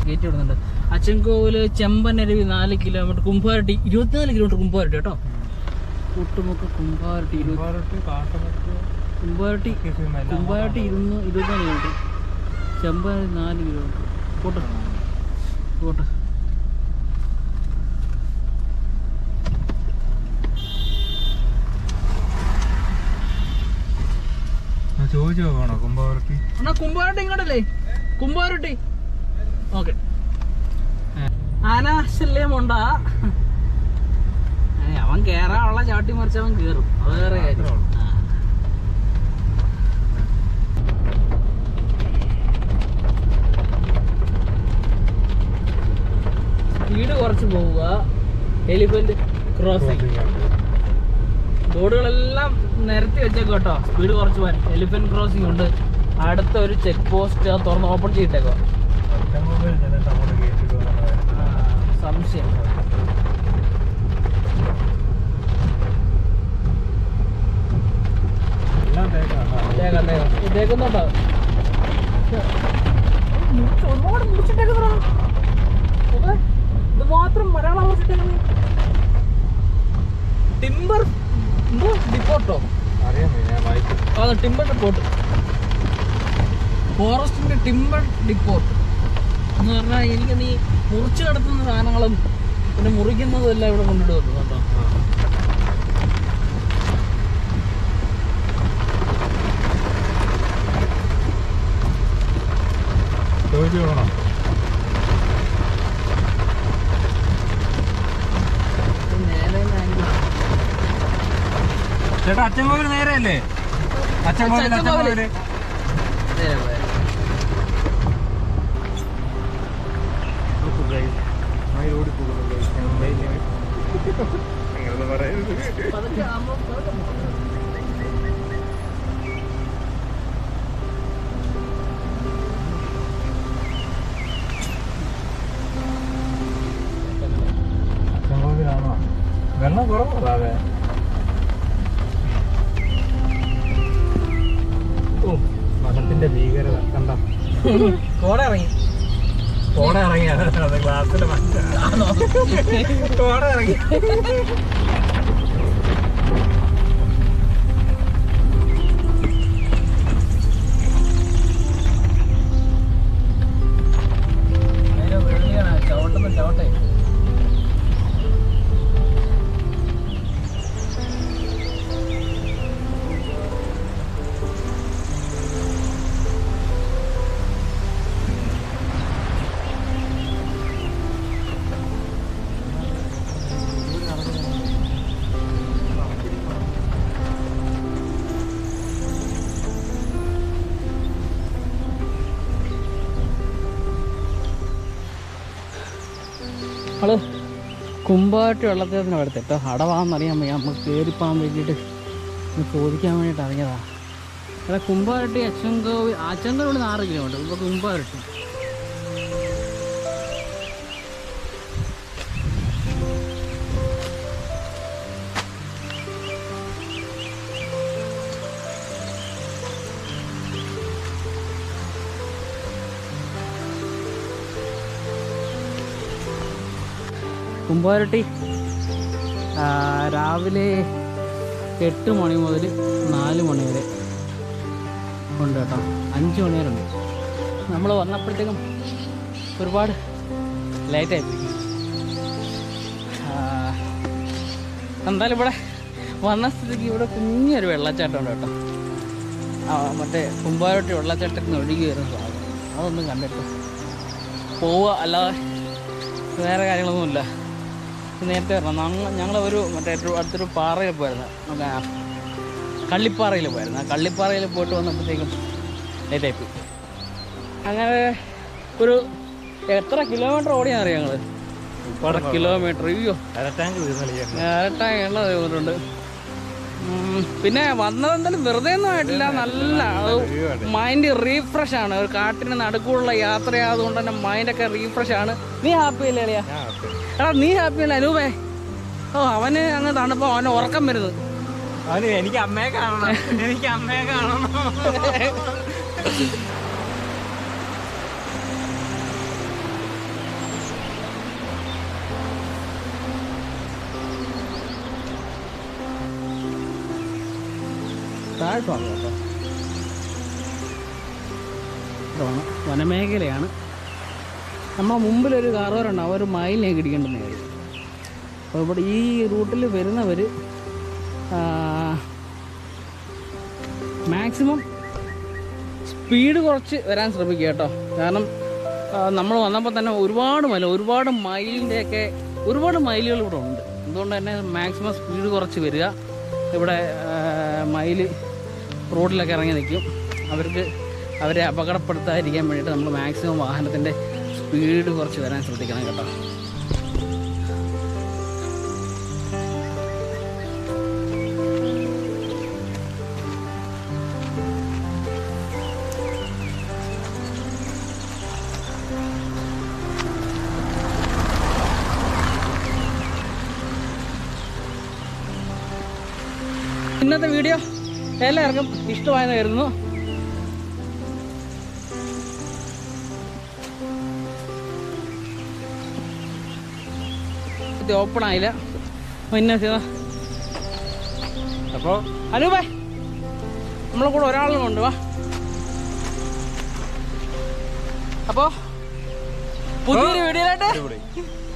കയറ്റി വിടുന്നുണ്ട്. Achankovil Chembanaruvi 4 kilometre, Kumbaratti 24 kilometre Kumbaratti കേട്ടോ. Koottumukku Kumbaratti 24 kilometre, Chembanaruvi 4 kilometre. പോട്ടെ പോട്ടെ. കുമ്പാരട്ടി ഇങ്ങോട്ടല്ലേ? കുമ്പാരട്ടി ഓക്കെ. ആനാശല്യമുണ്ടാ? അവൻ കേറാനുള്ള ചാട്ടി മറിച്ച് അവൻ കേറും, അത് വേറെ കാര്യം. സ്പീഡ് കുറച്ച് പോവുക. എലിഫന്റ് ക്രോസിംഗ് ബോർഡുകളെല്ലാം നിരത്തി വെച്ചേക്കോ കേട്ടോ. സ്പീഡ് കുറച്ച് പോകാൻ. എലിഫന്റ് ക്രോസിംഗ് ഉണ്ട്. അടുത്ത ഒരു ചെക്ക് പോസ്റ്റ് തുറന്ന് ഓപ്പൺ ചെയ്തിട്ടേക്കോ. സംശയം ഇതേക്കുന്നുണ്ടോ? ഒരുപാട് മുറിച്ചിട്ടേക്കുന്നോ? ഇത് മാത്രം മലയാളം മുറിച്ചിട്ടേക്കുന്നു. ടിമ്പർ ഡിപ്പോട്ടോ? അതെ, ടിമ്പർ ഡിപ്പോട്ട്. ഫോറസ്റ്റിന്റെ ടിമ്പർ ഡിപ്പോട്ട് എന്ന് പറഞ്ഞാൽ എനിക്ക് നീ മുറിച്ചു കിടത്തുന്ന സാധനങ്ങളും പിന്നെ മുറിക്കുന്നതും എല്ലാം ഇവിടെ കൊണ്ടിടുന്നു കേട്ടോ. ചേട്ടാ അച്ചൻകോവിൽ നേരെയല്ലേ? അച്ചൻകോവിൽ അച്ചൻകോവിലാണോ? വെള്ളം കുറവാതെ. മതത്തിന്റെ ഭീകരത കണ്ട. കോട ഇറങ്ങി ക്ലാസ്സിൽ കോട ഇറങ്ങി. ചവിട്ടെ നമ്മള് കുമ്പാട്ടി വെള്ളത്തിന് എടുത്തിട്ടോ. അടവാന്നറിയാൻ വയ്യ, നമുക്ക് കയറിപ്പോകാൻ വേണ്ടിയിട്ട് ചോദിക്കാൻ വേണ്ടിയിട്ട് ഇറങ്ങിയതാണ്. അല്ല, കുമ്പാരട്ടി അച്ചൻകോവിൽ 6 കിലോമീറ്റർ. ഇപ്പോൾ കുമ്പാരട്ടി രാവിലെ 8 മണി മുതൽ 4 മണി വരെ ഉണ്ട് കേട്ടോ. 5 മണി വരെ ഉണ്ട്. നമ്മൾ വന്നപ്പോഴത്തേക്കും ഒരുപാട് ലേറ്റായിപ്പോയി. എന്തായാലും ഇവിടെ വന്ന സ്ഥിതിക്ക് ഇവിടെ കുഞ്ഞൊരു വെള്ളച്ചാട്ടമുണ്ട് കേട്ടോ. മറ്റേ കുമ്പാരട്ടി വെള്ളച്ചാട്ടത്തിൽ നിന്ന് ഒഴുകി വരുന്ന സാധനം, അതൊന്നും കണ്ടിട്ട് പോവുക, അല്ലാതെ വേറെ കാര്യങ്ങളൊന്നുമില്ല. നേരത്തെ വരണം. ഞങ്ങളൊരു മറ്റേ അടുത്തൊരു പാറയിൽ പോയിരുന്നു, കള്ളിപ്പാറയിൽ പോയിരുന്നു. ആ കള്ളിപ്പാറയിൽ പോയിട്ട് വന്നപ്പോഴത്തേക്കും ലേറ്റായിപ്പോയി. അങ്ങനെ ഒരു എത്ര കിലോമീറ്റർ ഓടിയാൽ അറിയാം ഞങ്ങൾ? 1 കിലോമീറ്റർ. അയ്യോ, അരട്ടാങ്ക് എണ്ണ തീർന്നിട്ടുണ്ട്. പിന്നെ വന്നതെന്തായാലും വെറുതെ ഒന്നും ആയിട്ടില്ല. നല്ല മൈൻഡ് റീഫ്രഷ് ആണ്. ഒരു കാട്ടിന് നടുക്കുള്ള യാത്രയായതുകൊണ്ട് തന്നെ മൈൻഡൊക്കെ റീഫ്രഷ് ആണ്. നീ ഹാപ്പി അല്ലേ അളിയാ? എടാ നീ ഹാപ്പി അല്ലേ അനൂപേ? ഓ, അവന് അങ്ങ് തണുപ്പോ അവന് ഉറക്കം വരുന്നത്. എനിക്ക് അമ്മയെ കാണണം, എനിക്ക് അമ്മയെ കാണണം. താഴ്ഭാഗം കേട്ടോ. ഇതാണ് വനമേഖലയാണ്. നമ്മളെ മുമ്പിലൊരു കാറുകാരുണ്ടാവും, ഒരു മൈലിലേക്ക് ഇടിക്കേണ്ടെന്ന് കാര്യം. അപ്പോൾ ഇവിടെ ഈ റൂട്ടിൽ വരുന്നവർ മാക്സിമം സ്പീഡ് കുറച്ച് വരാൻ ശ്രമിക്കുക കേട്ടോ. കാരണം നമ്മൾ വന്നപ്പോൾ തന്നെ ഒരുപാട് മൈലുകൾ ഇവിടെ ഉണ്ട്. അതുകൊണ്ട് തന്നെ മാക്സിമം സ്പീഡ് കുറച്ച് വരിക. ഇവിടെ മൈൽ റോഡിലൊക്കെ ഇറങ്ങി നിൽക്കും. അവരെ അപകടപ്പെടുത്താതിരിക്കാൻ വേണ്ടിയിട്ട് നമ്മൾ മാക്സിമം വാഹനത്തിൻ്റെ സ്പീഡ് കുറച്ച് വരാൻ ശ്രദ്ധിക്കണം കേട്ടോ. ഇന്നത്തെ വീഡിയോ എല്ലാവർക്കും ഇഷ്ടമായെന്ന് കരുതുന്നു. ഇത് ഓപ്പൺ ആയില്ല. അപ്പോൾ അനൂപേ, നമ്മളെ കൂടെ ഒരാളും കൊണ്ട് വാ. അപ്പോൾ പുതിയൊരു വീഡിയോയിലായിട്ട്